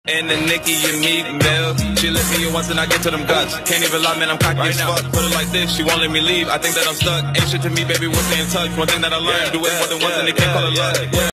And the Nikki, you meet Bill. She let me in once and I get to them guts. Can't even lie, man, I'm cocky as fuck. Put it like this, she won't let me leave. I think that I'm stuck. Ain't shit to me, baby, we'll stay in touch. One thing that I learned, do it more than once and they can't call it luck.